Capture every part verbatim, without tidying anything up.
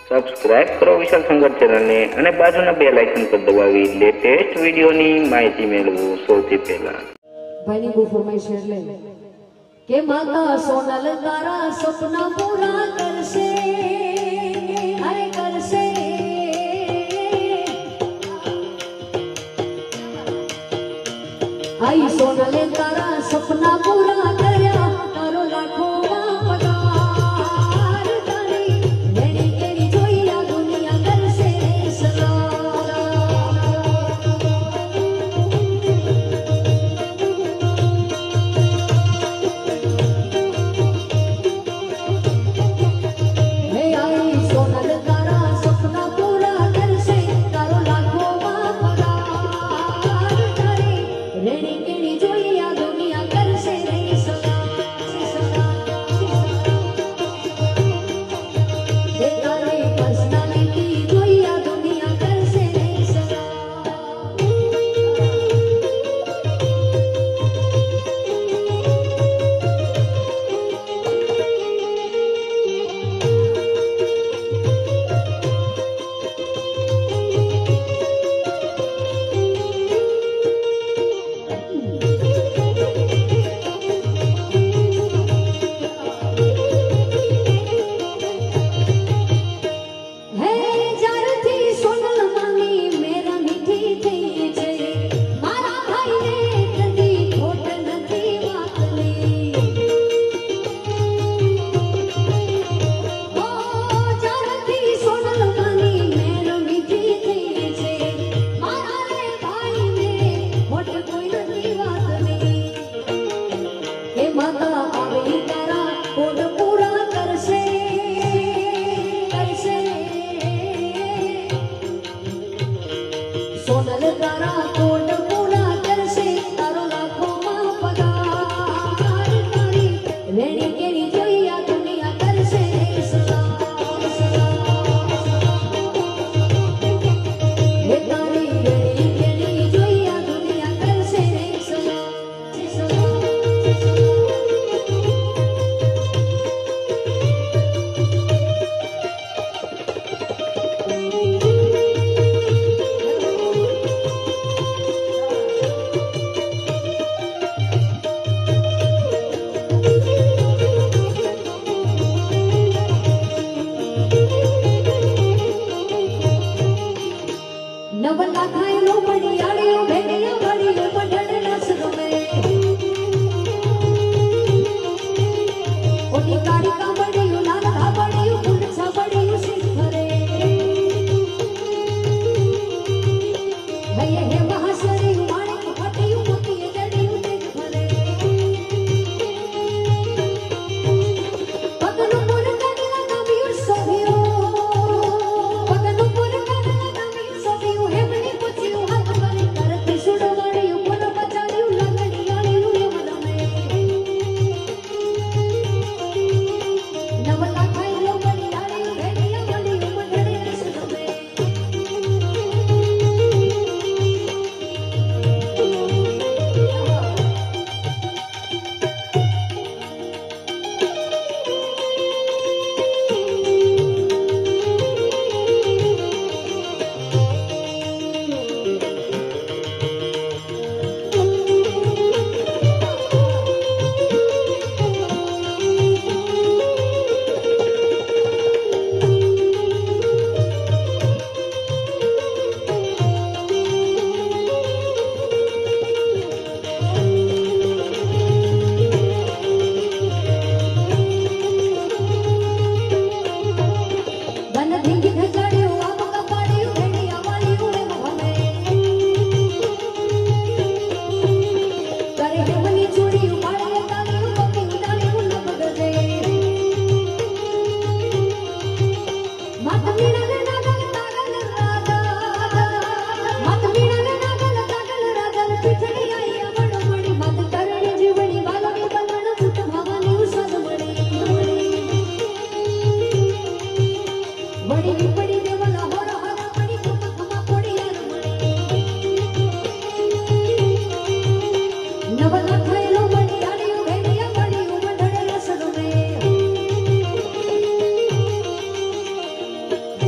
Subscribe करो विशाल संगत channel ने અને બાજુના બેલ આઇકન પર દબાવી લેટેસ્ટ વિડિયોની માહિતી મેળવો સૌથી પહેલા। ભાઈની બહુ ફરમાઈશ એટલે કે માતા સોનલ તારા સપના પૂરા કરશે, અરે કરશે। आई सोनल तारा सपना पूरा करया तारो लाखों पगार तारी रेणी केरी जोईया दुनिया करसे सलाम। हे आई सोनल तारा सपना पूरा करसे तारो लाखों पगार तारी रेणी केरी जोईया दुनिया करसे सलाम। हे तारे पर्सनालिटी जोईया दुनिया करसे सलाम। हे जारथी सोनल मांगी मेरा मीठी थी छे मारा भाई ने कदी खोट नथी वातनी। ओ जारथी सोनल मांगी मेरा मीठी थी छे मारा रे भाई ने खोट कोई नथी वातनी। हे माता आवी तारा कोड पूरा करसे करसे। सोनल तारा कोड पूरा करसे तारो लाखों मां पगार तारी रेणी केरी जोईया दुनिया करसे सलाम। हे तारी रेणी केरी जोईया दुनिया करसे सलाम। नवला खाइलो बड़ियाड़ियो भेड़िया बड़ियो बढ़ड़ नस्ल में ओनी काड़ी का बड़ियो लाल का बड़ियो पुलसा बड़ियो सिंहरे। हे हे महासरियो माणिक फटियो मोतिये जड़ियो तेज भरे। पगनु पुर कदला नबियो सोभियो पगनु पुर कदला नबियो सोभियो हेमनी पुछियो हाथ भरे करती सुडवाड़ियो पुन बचाड़ियो लगड़ियाड़ियो यमन में। नवला खाइलो बड़ियाड़ियो भेड़िया बड़ियो बढ़ड़ नस्ल में। बन धिंगी धजाड़ियो आम का पाड़ियो भेड़िया वालियो रे मोह में। करे हेमनी चूड़ियो बाड़ियो तालियो पकी उडाड़ियो लब गजे। मत मीना ने नागल तागल राधा मत मीना ने नागल तागल राधा पिछड़ी आई अमड़ मड़ी मत करणी जीवनी बालोनी बनण फुट भवानी उसद मड़ी बड़ी बड़ी देवला हो रहा बड़ी खमा खमा पड़ी यार मड़ी। नवला खाइलो बड़ियाड़ियो भेड़िया बड़ियो बढ़ड़ नस्ल में।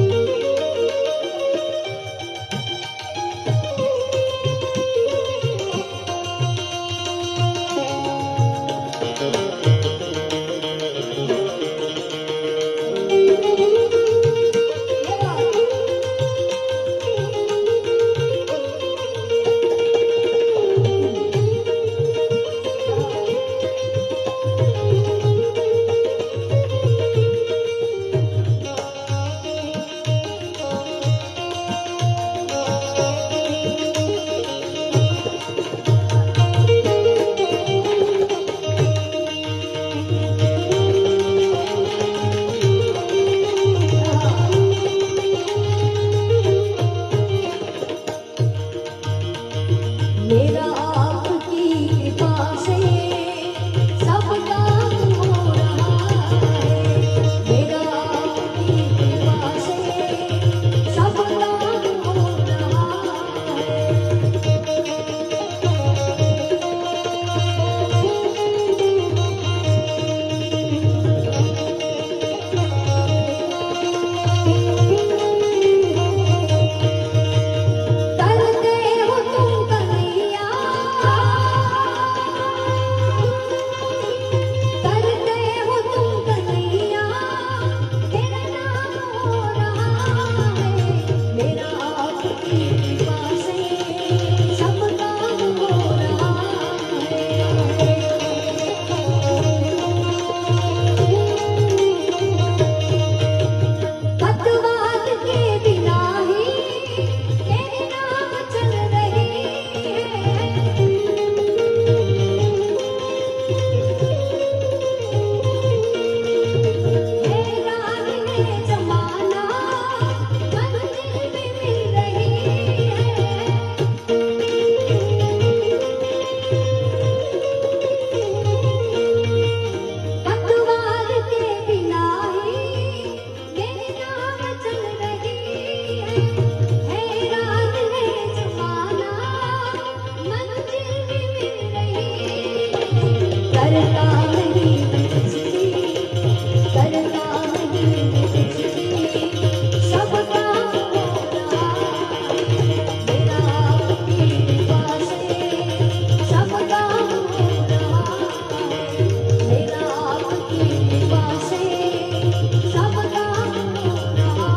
हैरान है जमाना मंजिल भी मिल रही करता नहीं कुछ भी करता नहीं कुछ भी सब काम हो रहा मेरा आपकी कृपा से सब काम हो रहा मेरा आपकी कृपा से सब काम हो रहा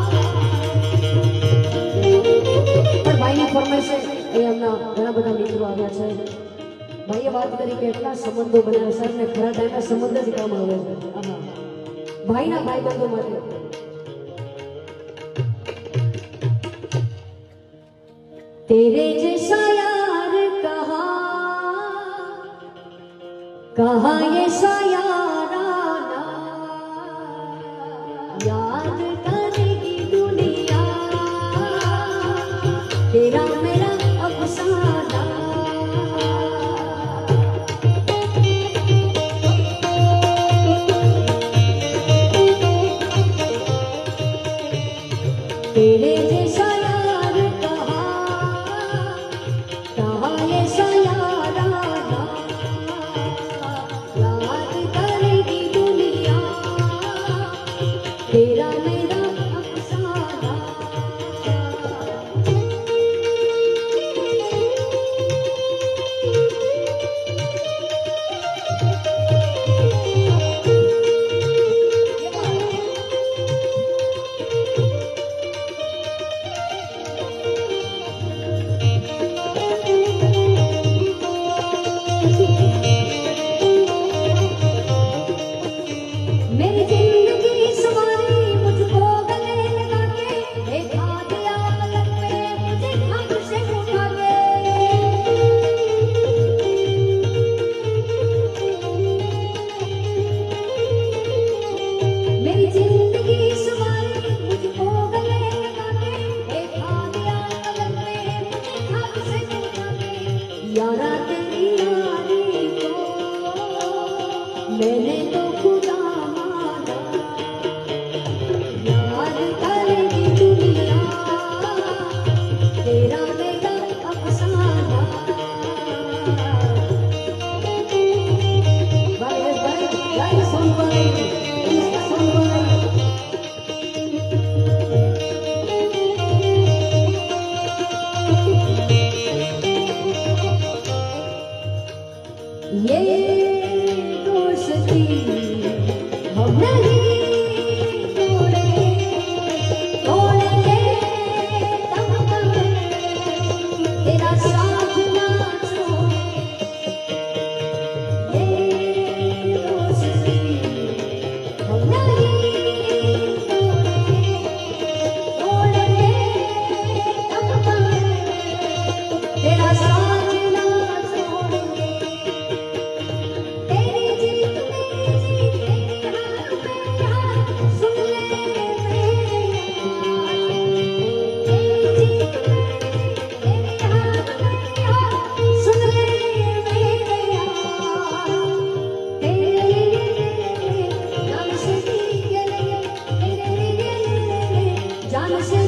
પણ ભાઈની ફરમાઈશે એ એમના ઘણા બધા મિત્રો આવ્યા છે ભાઈએ વાત કરી કે એટલા સંબંધો બન્યા સાહેબ ને ખરા ટાઈમે સંબંધ જ કામ આવે છે આહા ભાઈના ભાઈબંધો માટે तेरे जैसा यार कहा कहा ये याराना याद करेगी दुनिया तेरा मेरा अफसाना तेरे जैसा यार कहा कहा ये याराना याद करेगी दुनिया तेरा मेरा अफसाना मेरी जिंदगी सवारी मुझको गले लगा के देखा दिया पलक में मुझे हम से उठा के मेरी जिंदगी सवारी मुझको गले लगा के देखा दिया पलक में मुझे हम से उठा के यारा तेरी यारी को मैंने तो खुदा माना याद करेगी दुनिया तेरा मेरा अफसाना भाई भाई भाई सुन भाई सुन भाई ये दोस्ती हम नहीं तोड़ेंगे तोड़ेंगे तब तक तेरा साथ ना छोड़ेंगे ये दोस्ती हम नहीं तोड़ेंगे तोड़ेंगे तब तक तेरा साथ ना छोड़ेंगे तेरी जीत मेरी जीत तेरी हार मेरी हार सुन ले मेरे यार तेरी जीत मेरी जीत तेरी हार मेरी हार सुन ले मेरे यार तेरे लिए जान से जी के लिए तेरे लिए जान से